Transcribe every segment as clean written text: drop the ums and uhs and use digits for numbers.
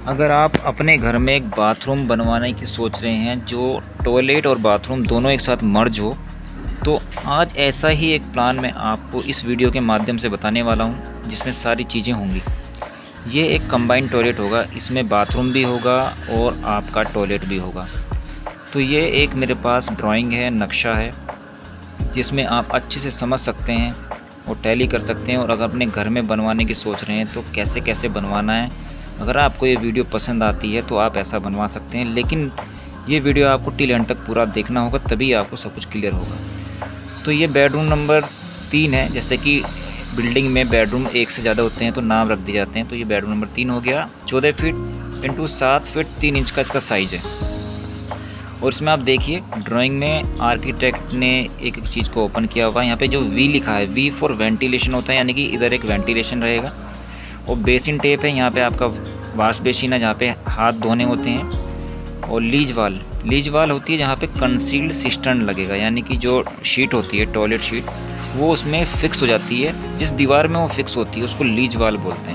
अगर आप अपने घर में एक बाथरूम बनवाने की सोच रहे हैं जो टॉयलेट और बाथरूम दोनों एक साथ मर्ज हो, तो आज ऐसा ही एक प्लान मैं आपको इस वीडियो के माध्यम से बताने वाला हूं, जिसमें सारी चीज़ें होंगी। ये एक कंबाइंड टॉयलेट होगा, इसमें बाथरूम भी होगा और आपका टॉयलेट भी होगा। तो ये एक मेरे पास ड्राइंग है, नक्शा है, जिसमें आप अच्छे से समझ सकते हैं और टैली कर सकते हैं। और अगर अपने घर में बनवाने की सोच रहे हैं तो कैसे कैसे बनवाना है, अगर आपको ये वीडियो पसंद आती है तो आप ऐसा बनवा सकते हैं। लेकिन ये वीडियो आपको टिल एंड तक पूरा देखना होगा, तभी आपको सब कुछ क्लियर होगा। तो ये बेडरूम नंबर 3 है। जैसे कि बिल्डिंग में बेडरूम एक से ज़्यादा होते हैं तो नाम रख दिए जाते हैं। तो ये बेडरूम नंबर 3 हो गया। 14 फीट इंटू 7 फीट 3 इंच का इसका साइज़ है। और इसमें आप देखिए ड्राइंग में आर्किटेक्ट ने एक एक चीज़ को ओपन किया हुआ है। यहाँ पे जो वी लिखा है, वी फॉर वेंटिलेशन होता है, यानी कि इधर एक वेंटिलेशन रहेगा। और बेसिन टेप है, यहाँ पे आपका वाश बेसिन है जहाँ पे हाथ धोने होते हैं। और लीज वाल होती है जहाँ पे कंसील्ड सिस्टर्न लगेगा, यानी कि जो शीट होती है टॉयलेट शीट, वो उसमें फिक्स हो जाती है। जिस दीवार में वो फिक्स होती है उसको लीज वाल बोलते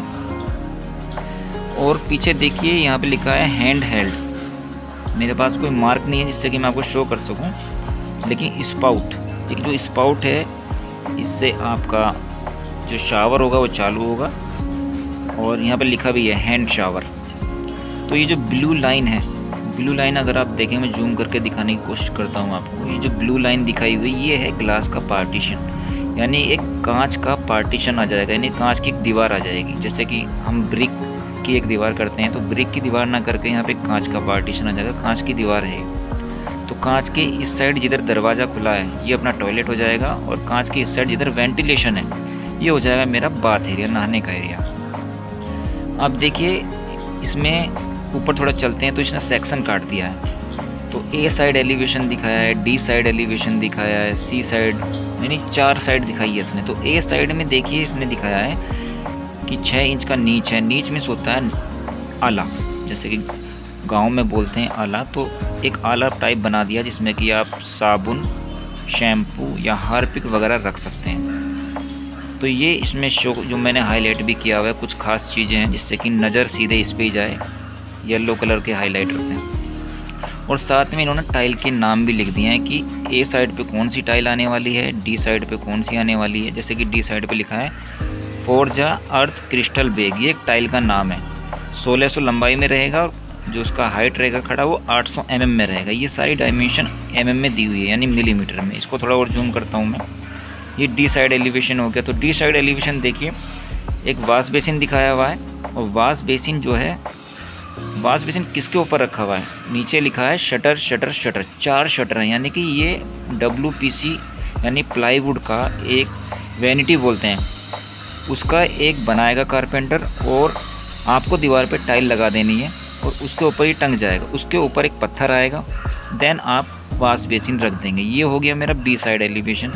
हैं। और पीछे देखिए यहाँ पे लिखा है हैंड हेल्ड। मेरे पास कोई मार्क नहीं है जिससे कि मैं आपको शो कर सकूं, लेकिन स्पाउट, एक जो स्पाउट है, इससे आपका जो शावर होगा वो चालू होगा। और यहाँ पे लिखा भी है हैंड शावर। तो ये जो ब्लू लाइन है, ब्लू लाइन अगर आप देखें, मैं जूम करके दिखाने की कोशिश करता हूँ आपको। ये जो ब्लू लाइन दिखाई हुई, ये है ग्लास का पार्टीशन, यानी एक कांच का पार्टीशन आ जाएगा, यानी कांच की एक दीवार आ जाएगी। जैसे कि हम ब्रिक की एक दीवार करते हैं, तो ब्रिक की दीवार ना करके यहाँ पे कांच का पार्टीशन आ जाएगा, कांच की दीवार है। तो कांच के इस साइड जिधर दरवाज़ा खुला है ये अपना टॉयलेट हो जाएगा, और कांच के इस साइड जिधर वेंटिलेशन है ये हो जाएगा मेरा बाथ एरिया, नहाने का एरिया। अब देखिए इसमें ऊपर थोड़ा चलते हैं तो इसने सेक्शन काट दिया है। तो ए साइड एलिवेशन दिखाया है, डी साइड एलिवेशन दिखाया है, सी साइड, यानी 4 साइड दिखाई है इसने। तो ए साइड में देखिए इसने दिखाया है कि 6 इंच का नीच है। नीच में होता है आला, जैसे कि गांव में बोलते हैं आला। तो एक आला टाइप बना दिया जिसमें कि आप साबुन, शैम्पू या हार्पिक वगैरह रख सकते हैं। तो ये इसमें शो जो मैंने हाईलाइट भी किया हुआ है, कुछ खास चीज़ें हैं जिससे कि नज़र सीधे इस पे ही जाए, येलो कलर के हाईलाइटर से। और साथ में इन्होंने टाइल के नाम भी लिख दिए हैं कि ए साइड पे कौन सी टाइल आने वाली है, डी साइड पे कौन सी आने वाली है। जैसे कि डी साइड पे लिखा है फोर्जा अर्थ क्रिस्टल बेग, ये एक टाइल का नाम है। 1600 लंबाई में रहेगा और जो उसका हाइट रहेगा खड़ा वो 800 mm में रहेगा। ये सारी डायमेंशन mm में दी हुई है, यानी मिलीमीटर में। इसको थोड़ा और जूम करता हूँ मैं। ये डी साइड एलिवेशन हो गया। तो डी साइड एलिवेशन देखिए, एक वाश बेसिन दिखाया हुआ है। और वाश बेसिन जो है, वाश बेसिन किसके ऊपर रखा हुआ है, नीचे लिखा है शटर शटर शटर, 4 शटर हैं, यानी कि ये WPC यानी प्लाईवुड का एक वैनिटी बोलते हैं, उसका एक बनाएगा कारपेंटर। और आपको दीवार पे टाइल लगा देनी है और उसके ऊपर ही टंग जाएगा। उसके ऊपर एक पत्थर आएगा, देन आप वाश बेसिन रख देंगे। ये हो गया मेरा बी साइड एलिवेशन,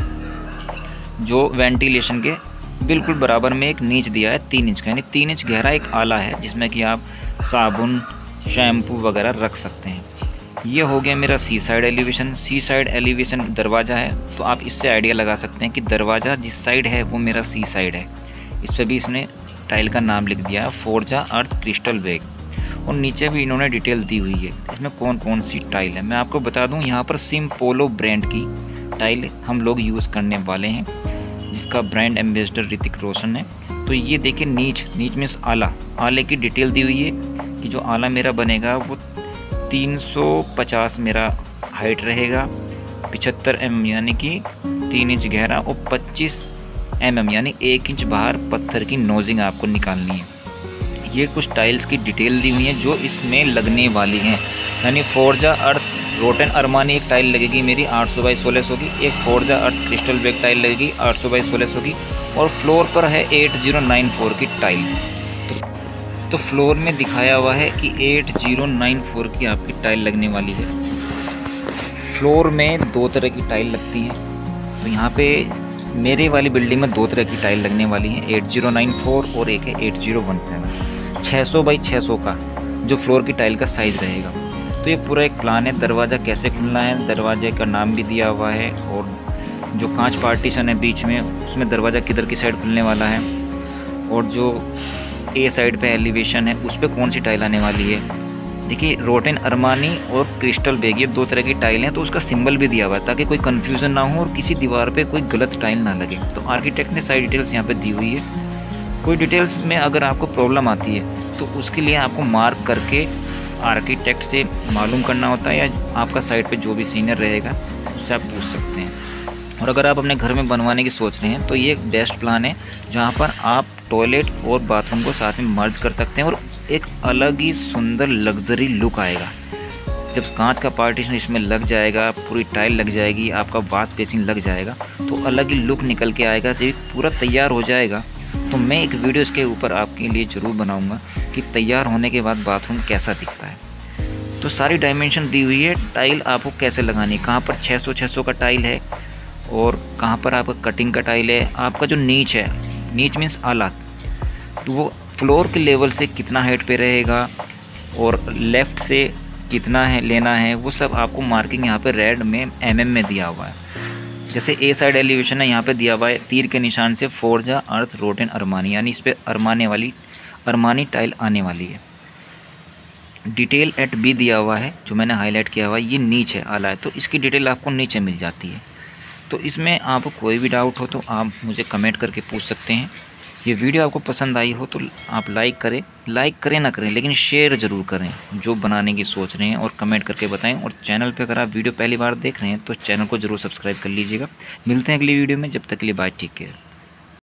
जो वेंटिलेशन के बिल्कुल बराबर में एक नीच दिया है 3 इंच का, यानी 3 इंच गहरा एक आला है जिसमें कि आप साबुन, शैम्पू वगैरह रख सकते हैं। ये हो गया मेरा C side elevation. C side elevation दरवाज़ा है, तो आप इससे आइडिया लगा सकते हैं कि दरवाज़ा जिस साइड है वो मेरा सी साइड है। इस पर भी इसने टाइल का नाम लिख दिया है, फोर्जा अर्थ क्रिस्टल बेग। और नीचे भी इन्होंने डिटेल दी हुई है इसमें कौन कौन सी टाइल है। मैं आपको बता दूं, यहाँ पर सिम्पोलो ब्रांड की टाइल हम लोग यूज़ करने वाले हैं, जिसका ब्रांड एम्बेसडर ऋतिक रोशन है। तो ये देखिए नीच में आले की डिटेल दी हुई है कि जो आला मेरा बनेगा वो 350 मेरा हाइट रहेगा, 75 mm यानी कि 3 इंच गहरा, और 25 mm यानी 1 इंच बाहर पत्थर की नोजिंग आपको निकालनी है। ये कुछ टाइल्स की डिटेल दी हुई है जो इसमें लगने वाली हैं, यानी फोर्जा अर्थ रोटन अरमानी एक टाइल लगेगी मेरी 800 बाई 1600 की, एक Forza Earth Crystal Beige tile लगेगी 800 बाई 1600 की, और फ्लोर पर है 8094 की टाइल। तो फ्लोर में दिखाया हुआ है कि 8094 की आपकी टाइल लगने वाली है। फ्लोर में 2 तरह की टाइल लगती हैं। तो यहाँ पे मेरे वाली बिल्डिंग में 2 तरह की टाइल लगने वाली हैं, 8094 और एक है 8017। 600 बाई 600 का जो फ्लोर की टाइल का साइज़ रहेगा। तो ये पूरा एक प्लान है, दरवाज़ा कैसे खुलना है, दरवाजे का नाम भी दिया हुआ है, और जो कांच पार्टीशन है बीच में उसमें दरवाज़ा किधर की साइड खुलने वाला है, और जो ए साइड पे एलिवेशन है उस पर कौन सी टाइल आने वाली है। देखिए रोटेन अरमानी और क्रिस्टल बेग ये 2 तरह की टाइल हैं, तो उसका सिंबल भी दिया हुआ है ताकि कोई कन्फ्यूज़न ना हो और किसी दीवार पे कोई गलत टाइल ना लगे। तो आर्किटेक्ट ने सारी डिटेल्स यहाँ पे दी हुई है। कोई डिटेल्स में अगर आपको प्रॉब्लम आती है तो उसके लिए आपको मार्क करके आर्किटेक्ट से मालूम करना होता है, या आपका साइट पे जो भी सीनियर रहेगा उससे आप पूछ सकते हैं। और अगर आप अपने घर में बनवाने की सोच रहे हैं तो ये एक बेस्ट प्लान है जहाँ पर आप टॉयलेट और बाथरूम को साथ में मर्ज कर सकते हैं और एक अलग ही सुंदर लग्जरी लुक आएगा। जब कांच का पार्टीशन इसमें लग जाएगा, पूरी टाइल लग जाएगी, आपका वॉश बेसिन लग जाएगा, तो अलग ही लुक निकल के आएगा। जब पूरा तैयार हो जाएगा तो मैं एक वीडियो इसके ऊपर आपके लिए ज़रूर बनाऊंगा कि तैयार होने के बाद बाथरूम कैसा दिखता है। तो सारी डायमेंशन दी हुई है, टाइल आपको कैसे लगानी है, कहाँ पर 600 का टाइल है और कहाँ पर आपका कटिंग का टाइल है। आपका जो नीच है, नीच मीन्स आला, तो वो फ्लोर के लेवल से कितना हाइट पे रहेगा और लेफ़्ट से कितना है लेना है, वो सब आपको मार्किंग यहाँ पे रेड में mm में दिया हुआ है। जैसे ए साइड एलिवेशन है, यहाँ पे दिया हुआ है तीर के निशान से फोर्जा अर्थ रोटेन अरमानी, यानी इस पे अरमानी टाइल आने वाली है। डिटेल एट बी दिया हुआ है जो मैंने हाईलाइट किया हुआ है, ये नीचे आला है तो इसकी डिटेल आपको नीचे मिल जाती है। तो इसमें आपको कोई भी डाउट हो तो आप मुझे कमेंट करके पूछ सकते हैं। ये वीडियो आपको पसंद आई हो तो आप लाइक करें ना करें, लेकिन शेयर ज़रूर करें जो बनाने की सोच रहे हैं, और कमेंट करके बताएं। और चैनल पे अगर आप वीडियो पहली बार देख रहे हैं तो चैनल को ज़रूर सब्सक्राइब कर लीजिएगा। मिलते हैं अगली वीडियो में, जब तक के लिए बाय, टेक केयर।